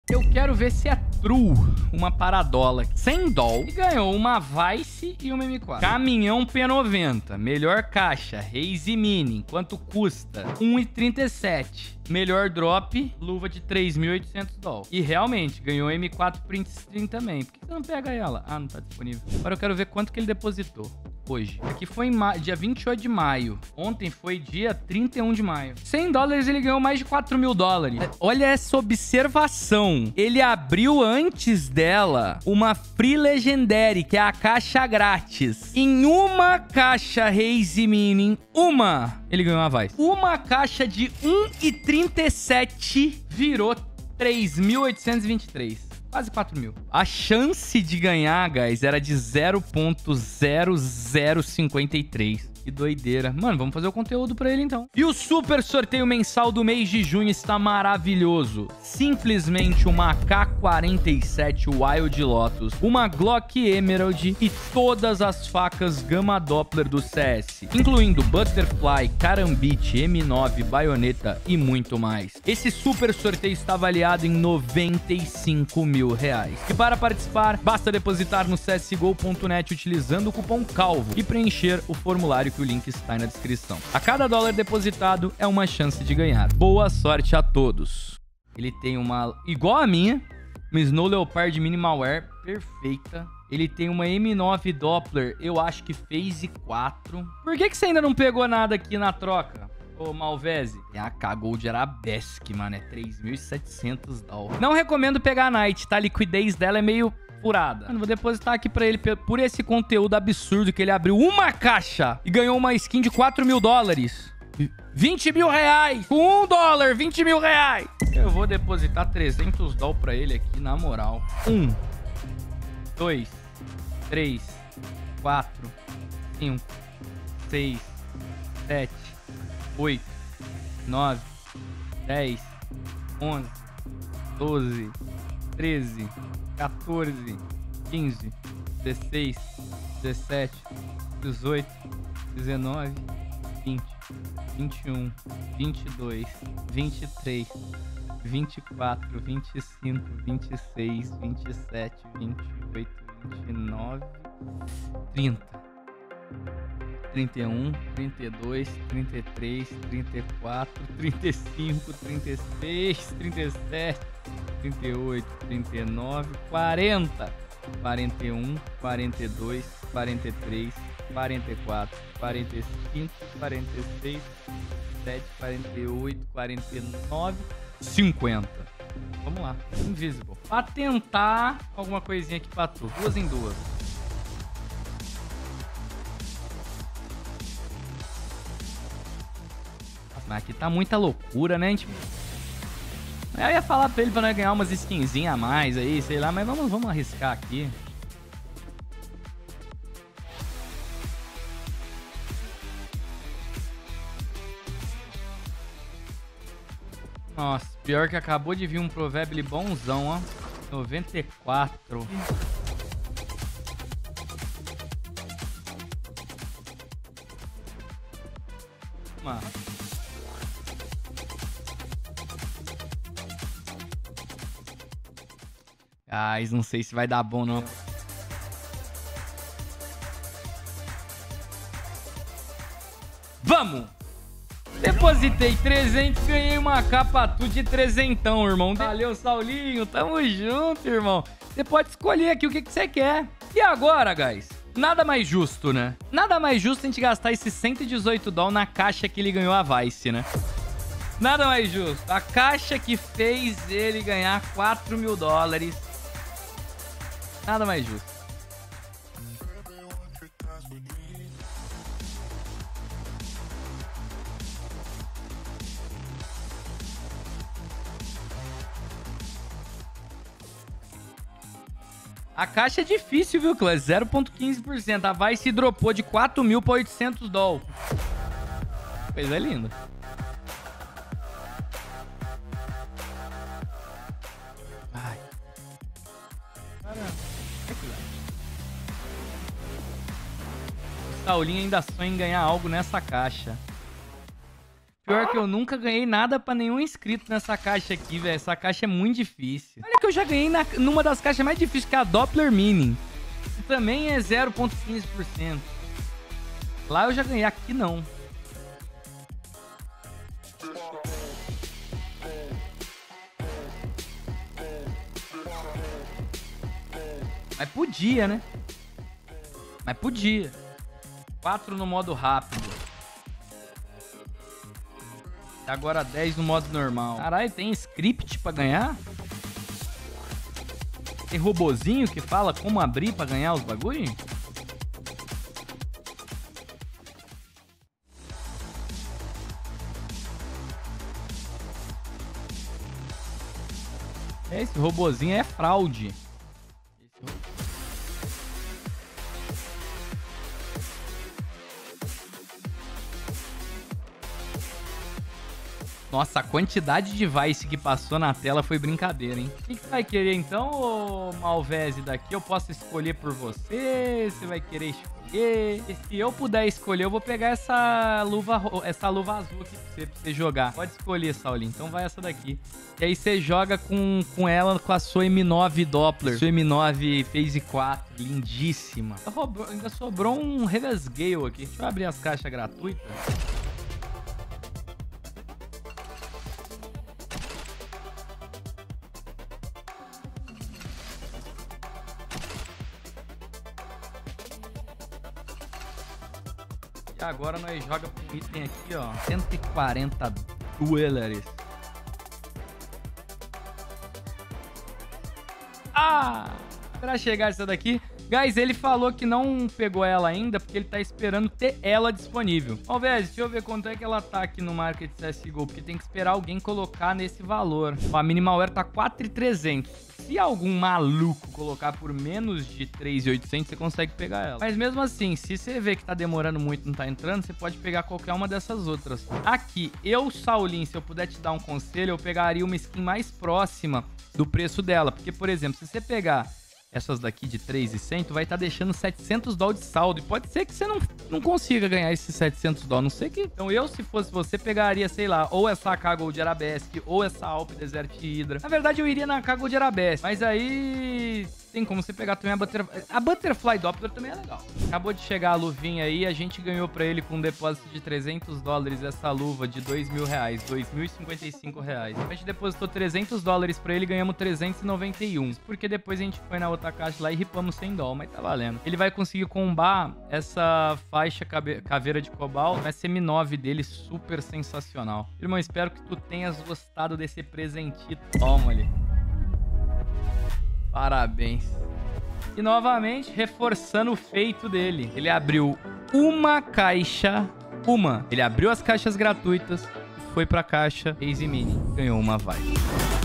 Eu quero ver se é true uma paradola. 100 doll. E ganhou uma Vice e uma M4. Caminhão P90. Melhor caixa. Raze Mini. Quanto custa? 1,37. Melhor drop. Luva de 3.800 doll. E realmente, ganhou M4 Print Stream também. Por que você não pega ela? Ah, não tá disponível. Agora eu quero ver quanto que ele depositou. Hoje. Aqui foi em dia 28 de maio. Ontem foi dia 31 de maio. 100 dólares ele ganhou mais de 4 mil dólares. Olha essa observação. Ele abriu antes dela uma Free Legendary, que é a caixa grátis. Em uma caixa Raze Mini, ele ganhou uma Vice. Uma caixa de 1,37 virou 3.823. Quase 4 mil. A chance de ganhar, guys, era de 0,0053. Que doideira. Mano, vamos fazer o conteúdo pra ele, então. E o super sorteio mensal do mês de junho está maravilhoso. Simplesmente uma AK-47 Wild Lotus, uma Glock Emerald e todas as facas Gama Doppler do CS, incluindo Butterfly, Karambit, M9, Baioneta e muito mais. Esse super sorteio está avaliado em 95 mil reais. E para participar, basta depositar no csgo.net utilizando o cupom CALVO e preencher o formulário que o link está aí na descrição. A cada dólar depositado é uma chance de ganhar. Boa sorte a todos. Ele tem uma, igual a minha, uma Snow Leopard Minimal Wear, perfeita. Ele tem uma M9 Doppler, eu acho que Phase 4. Por que você ainda não pegou nada aqui na troca? Ô, Malvese. É a K-Gold Arabesque, mano. É 3.700 dólares. Não recomendo pegar a Night, tá? A liquidez dela é meio furada. Mano, vou depositar aqui pra ele por esse conteúdo absurdo que ele abriu uma caixa e ganhou uma skin de 4 mil dólares. 20 mil reais. Com 1 dólar, 20 mil reais. Eu vou depositar 300 dólares pra ele aqui, na moral. 1, 2, 3, 4, 5, 6, 7, 8, 9, 10, 11, 12, 13, 14, 15, 16, 17, 18, 19, 20, 21, 22, 23, 24, 25, 26, 27, 28, 29, 30, 31, 32, 33, 34, 35, 36, 37, 38, 39, 40, 41, 42, 43, 44, 45, 46, 47, 48, 49, 50. Vamos lá. Invisible. Pra tentar alguma coisinha aqui pra tu. 2 em 2. Mas aqui tá muita loucura, né, gente? Eu ia falar pra ele pra nós ganhar umas skinzinhas a mais aí, sei lá, mas vamos arriscar aqui. Nossa, pior que acabou de vir um Proverb bonzão, ó. 94. Mano. Guys, não sei se vai dar bom, não. Vamos! Depositei 300, ganhei uma capa de 300, irmão. Valeu, Saulinho. Tamo junto, irmão. Você pode escolher aqui o que você quer. E agora, guys? Nada mais justo, né? Nada mais justo a gente gastar esses 118 dólares na caixa que ele ganhou a Vice, né? Nada mais justo. A caixa que fez ele ganhar 4 mil dólares. Nada mais justo. A caixa é difícil, viu, Clã? 0,15%. A Vice dropou de 4 mil para 800 dólares. Coisa linda. Ai. Caramba. O Saulinho ainda sonha em ganhar algo nessa caixa. Pior que eu nunca ganhei nada pra nenhum inscrito nessa caixa aqui, velho. Essa caixa é muito difícil. Olha que eu já ganhei numa das caixas mais difíceis, que é a Doppler Mini. Que também é 0,15%. Lá eu já ganhei, aqui não. Mas podia, né? Mas podia. 4 no modo rápido. E agora 10 no modo normal. Caralho, tem script pra ganhar? Tem robozinho que fala como abrir pra ganhar os bagulho? Esse robozinho é fraude. Nossa, a quantidade de Vice que passou na tela foi brincadeira, hein? O que vai querer então, ô Malvese daqui? Eu posso escolher por você? Você vai querer escolher? E se eu puder escolher, eu vou pegar essa luva azul aqui pra você jogar. Pode escolher, Saulinho. Então vai essa daqui. E aí você joga com ela, com a sua M9 Doppler. Sua M9 Phase 4. Lindíssima. Ainda sobrou um Reverse Gale aqui. Deixa eu abrir as caixas gratuitas. E agora nós joga com item aqui, ó. 140 dólares. Ah! Pra chegar essa daqui... Guys, ele falou que não pegou ela ainda porque ele tá esperando ter ela disponível. Ó, velho, deixa eu ver quanto é que ela tá aqui no Market CSGO, porque tem que esperar alguém colocar nesse valor. Ó, a Minimalware tá 4.300. Se algum maluco colocar por menos de 3.800, você consegue pegar ela. Mas mesmo assim, se você vê que tá demorando muito e não tá entrando, você pode pegar qualquer uma dessas outras. Aqui, Saulinho, se eu puder te dar um conselho, eu pegaria uma skin mais próxima do preço dela. Porque, por exemplo, se você pegar essas daqui de 3.100, tu vai estar deixando 700 dólares de saldo. E pode ser que você não consiga ganhar esses 700 dólares. Não sei que... Então eu, se fosse você, pegaria, sei lá, ou essa AK Gold Arabesque, ou essa Alp Desert Hydra. Na verdade, eu iria na AK Gold Arabesque. Mas aí... tem como você pegar também a Butterfly Doppler também é legal. Acabou de chegar a luvinha aí, a gente ganhou pra ele com um depósito de 300 dólares essa luva de R$2.000, R$2.055. A gente depositou 300 dólares pra ele e ganhamos 391. Porque depois a gente foi na outra caixa lá e ripamos 100 dólares, mas tá valendo. Ele vai conseguir combar essa faixa caveira de cobalto, essa M9 dele super sensacional. Irmão, espero que tu tenhas gostado desse presentinho. Toma ali. Parabéns. E novamente, reforçando o feito dele. Ele abriu uma caixa. Ele abriu as caixas gratuitas, foi pra caixa Easy Mini. Ganhou uma Vice.